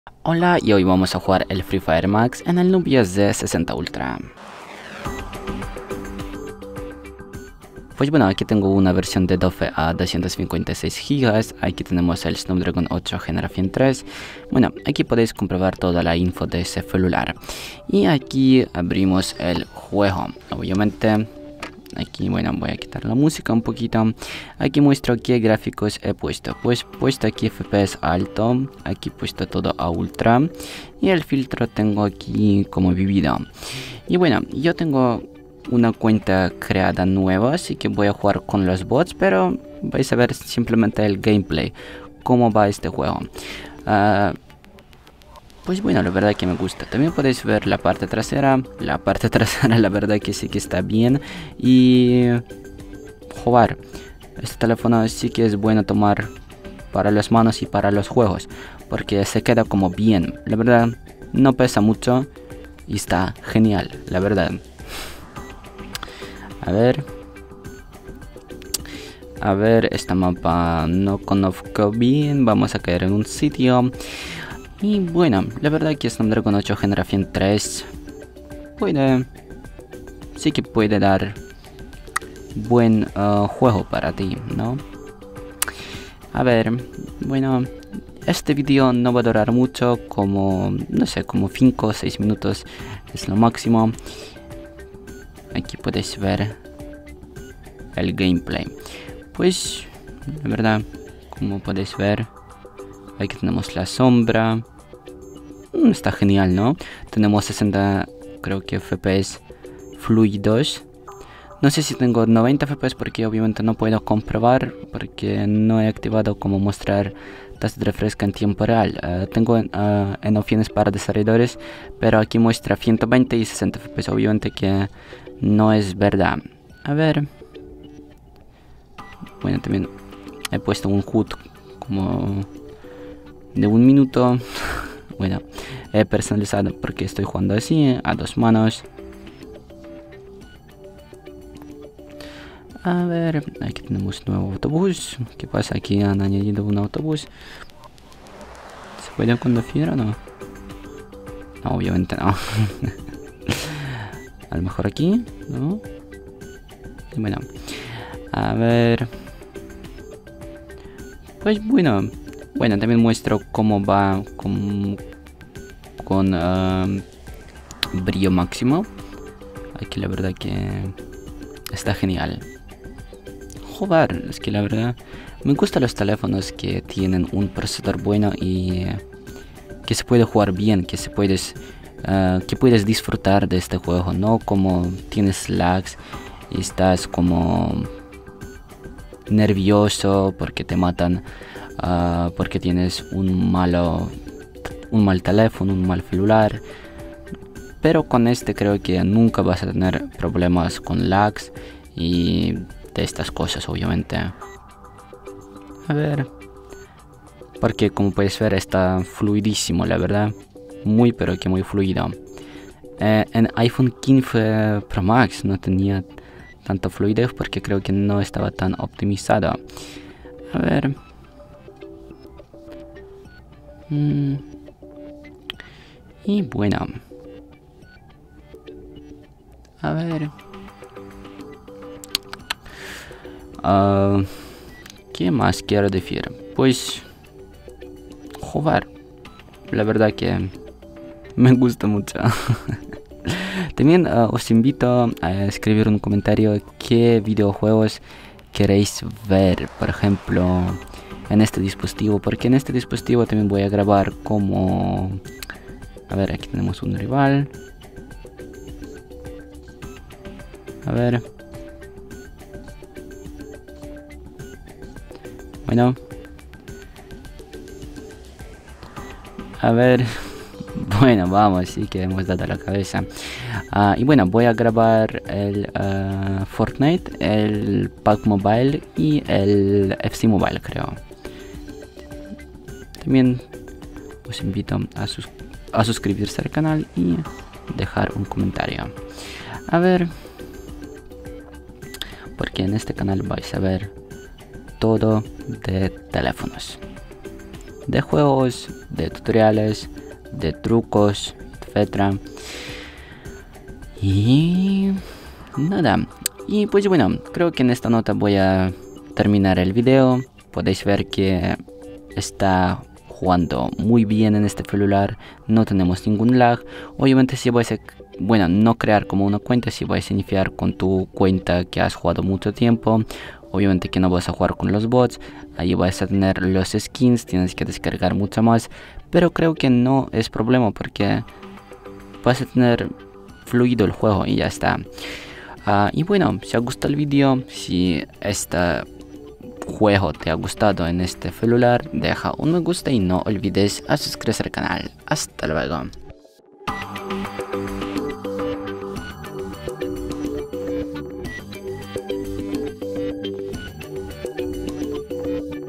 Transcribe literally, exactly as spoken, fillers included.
Hola, y hoy vamos a jugar el Free Fire Max en el Nubia Z sesenta Ultra. Pues bueno, aquí tengo una versión de doce a doscientos cincuenta y seis gigas. Aquí tenemos el Snapdragon ocho Generación tres. Bueno, aquí podéis comprobar toda la info de ese celular. Y aquí abrimos el juego. Obviamente, aquí, bueno, voy a quitar la música un poquito. Aquí muestro qué gráficos he puesto. Pues puesto aquí F P S alto. Aquí he puesto todo a ultra. Y el filtro tengo aquí como vivido. Y bueno, yo tengo una cuenta creada nueva, así que voy a jugar con los bots, pero vais a ver simplemente el gameplay, cómo va este juego. Uh, pues bueno, la verdad que me gusta. También podéis ver la parte trasera. La parte trasera la verdad que sí que está bien. Y jugar. Este teléfono sí que es bueno tomar para las manos y para los juegos, porque se queda como bien. La verdad no pesa mucho y está genial, la verdad. A ver. A ver, esta mapa no conozco bien. Vamos a caer en un sitio. Y bueno, la verdad que Snapdragon ocho Generación tres puede... sí que puede dar buen uh, juego para ti, ¿no? A ver, bueno, este vídeo no va a durar mucho, como, no sé, como cinco o seis minutos es lo máximo. Aquí podéis ver el gameplay. Pues, la verdad, como podéis ver, aquí tenemos la sombra. Mm, está genial, ¿no? Tenemos sesenta, creo que F P S fluidos. No sé si tengo noventa F P S porque obviamente no puedo comprobar, porque no he activado como mostrar tasa de refresco en tiempo real. Uh, tengo uh, en opciones para desarrolladores, pero aquí muestra ciento veinte y sesenta F P S. Obviamente que no es verdad. A ver. Bueno, también he puesto un H U D como de un minuto. Bueno, he personalizado porque estoy jugando así, a dos manos. A ver, aquí tenemos nuevo autobús. ¿Qué pasa? Aquí han añadido un autobús. ¿Se puede conducir o no? No, obviamente no. A lo mejor aquí, ¿no? Y bueno, a ver. Pues bueno, bueno, también muestro cómo va con, con uh, brillo máximo. Aquí la verdad que está genial. Jugar, es que la verdad me gustan los teléfonos que tienen un procesador bueno y que se puede jugar bien, que se puedes uh, que puedes disfrutar de este juego, no como tienes lags y estás como nervioso porque te matan, uh, porque tienes un malo un mal teléfono, un mal celular. Pero con este creo que nunca vas a tener problemas con lags y de estas cosas, obviamente. A ver, porque como puedes ver está fluidísimo, la verdad, muy pero que muy fluido. Eh, en iPhone quince Pro Max no tenía tanto fluidez porque creo que no estaba tan optimizado. A ver. Mm. Y bueno. A ver. Uh, ¿Qué más quiero decir? Pues jugar. La verdad que me gusta mucho. También uh, os invito a escribir un comentario qué videojuegos queréis ver, por ejemplo, en este dispositivo, porque en este dispositivo también voy a grabar como... A ver, aquí tenemos un rival. A ver. Bueno. A ver. Bueno, vamos, sí que hemos dado la cabeza. Uh, y bueno, voy a grabar el uh, Fortnite, el P U B G Mobile y el F C Mobile, creo. También os invito a, sus a suscribirse al canal y dejar un comentario. A ver, porque en este canal vais a ver todo de teléfonos. de juegos, de tutoriales, de trucos, etcétera. Y nada, y pues bueno, creo que en esta nota voy a terminar el video. Podéis ver que está jugando muy bien en este celular, no tenemos ningún lag. Obviamente si vais a, bueno, no crear como una cuenta, si vais a iniciar con tu cuenta que has jugado mucho tiempo, obviamente que no vas a jugar con los bots, ahí vais a tener los skins, tienes que descargar mucho más, pero creo que no es problema porque vas a tener fluido el juego y ya está. Uh, y bueno, si os gustado el vídeo, si este juego te ha gustado en este celular, deja un me gusta y no olvides a suscribirse al canal. Hasta luego.